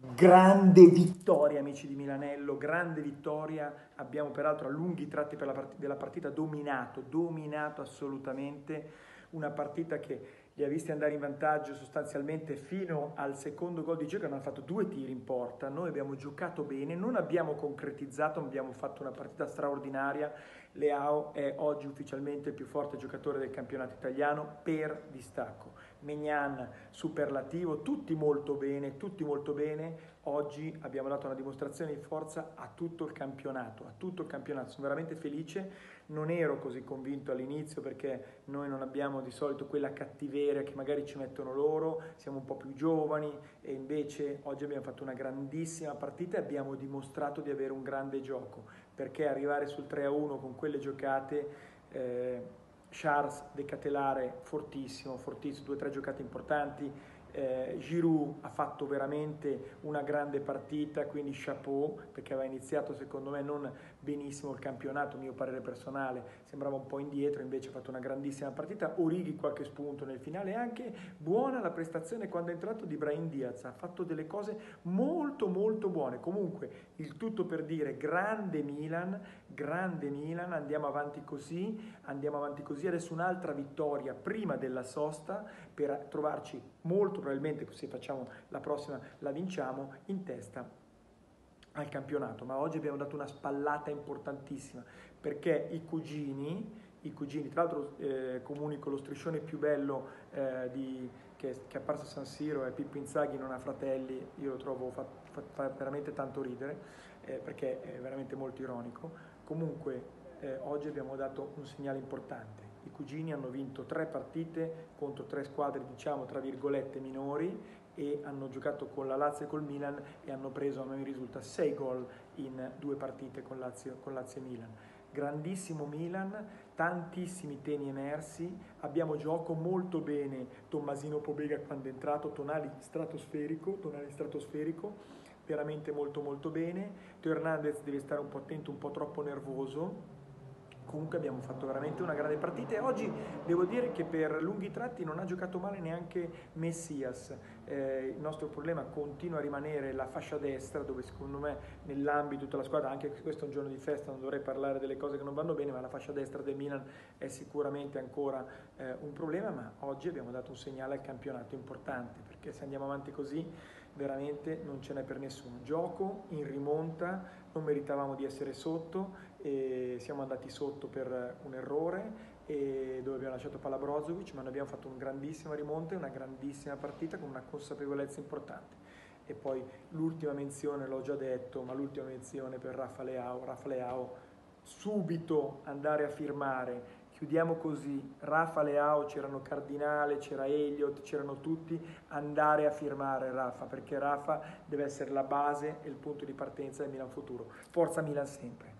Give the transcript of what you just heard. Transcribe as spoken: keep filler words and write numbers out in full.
Grande vittoria, amici di Milanello, grande vittoria. Abbiamo peraltro a lunghi tratti per la part- della partita dominato, dominato assolutamente. Una partita che li ha visti andare in vantaggio sostanzialmente fino al secondo gol di gioco. Hanno fatto due tiri in porta. Noi abbiamo giocato bene, non abbiamo concretizzato, ma abbiamo fatto una partita straordinaria. Leao è oggi ufficialmente il più forte giocatore del campionato italiano per distacco. Maignan superlativo, tutti molto bene, tutti molto bene. Oggi abbiamo dato una dimostrazione di forza a tutto il campionato, a tutto il campionato. Sono veramente felice. Non ero così convinto all'inizio perché noi non abbiamo di solito quella cattiveria che magari ci mettono loro, siamo un po' più giovani e invece oggi abbiamo fatto una grandissima partita e abbiamo dimostrato di avere un grande gioco, perché arrivare sul tre a uno con quelle giocate, eh, Charles decatelare fortissimo, fortissimo, due o tre giocate importanti. Eh, Giroud ha fatto veramente una grande partita, quindi chapeau, perché aveva iniziato secondo me non benissimo il campionato, mio parere personale, sembrava un po' indietro, invece ha fatto una grandissima partita. Origi qualche spunto nel finale, e anche buona la prestazione quando è entrato di Brahim Diaz, ha fatto delle cose molto molto buone. Comunque il tutto per dire grande Milan, grande Milan, andiamo avanti così, andiamo avanti così, adesso un'altra vittoria prima della sosta per trovarci molto probabilmente, se facciamo la prossima la vinciamo, in testa al campionato. Ma oggi abbiamo dato una spallata importantissima perché i cugini, i cugini tra l'altro eh, comunico lo striscione più bello eh, di, che, che è apparso a San Siro è Pippo Inzaghi non ha fratelli. Io lo trovo fa, fa, fa veramente tanto ridere eh, perché è veramente molto ironico. Comunque eh, oggi abbiamo dato un segnale importante. I cugini hanno vinto tre partite contro tre squadre, diciamo, tra virgolette, minori, e hanno giocato con la Lazio e col Milan e hanno preso, a me mi risulta, sei gol in due partite con Lazio, con Lazio e Milan. Grandissimo Milan, tantissimi temi emersi, abbiamo gioco molto bene Tommasino Pobega quando è entrato, tonali stratosferico, tonale stratosferico, veramente molto molto bene. Teo Hernandez deve stare un po' attento, un po' troppo nervoso. Comunque abbiamo fatto veramente una grande partita e oggi devo dire che per lunghi tratti non ha giocato male neanche Messias. Eh, il nostro problema continua a rimanere la fascia destra, dove secondo me nell'ambito tutta la squadra, anche questo è un giorno di festa, non dovrei parlare delle cose che non vanno bene, ma la fascia destra del Milan è sicuramente ancora eh, un problema, ma oggi abbiamo dato un segnale al campionato importante, perché se andiamo avanti così veramente non ce n'è per nessuno. Gioco in rimonta, non meritavamo di essere sotto e siamo andati sotto per un errore e dove abbiamo lasciato palla Brozovic, ma noi abbiamo fatto una grandissima rimonta e una grandissima partita con una consapevolezza importante. E poi l'ultima menzione, l'ho già detto, ma l'ultima menzione per Rafa Leao. Rafa Leao subito andare a firmare. Chiudiamo così, Rafa Leao, c'erano Cardinale, c'era Elliott, c'erano tutti, andare a firmare Rafa, perché Rafa deve essere la base e il punto di partenza del Milan futuro. Forza Milan sempre!